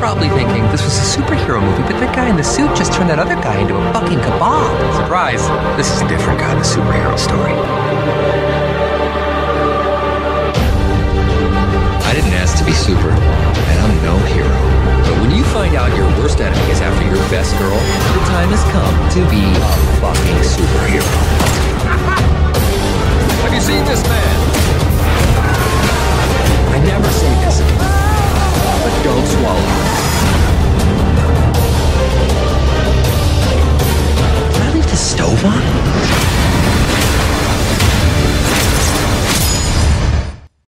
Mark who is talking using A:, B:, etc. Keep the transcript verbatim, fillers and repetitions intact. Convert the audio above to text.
A: probably thinking this was a superhero movie, but that guy in the suit just turned that other guy into a fucking kebab. Surprise, this is a different kind of superhero story. I didn't ask to be super, and I'm no hero. But when you find out your worst enemy is after your best girl, the time has come to be a fucking superhero. Have you seen this man? I never say this, but don't swallow.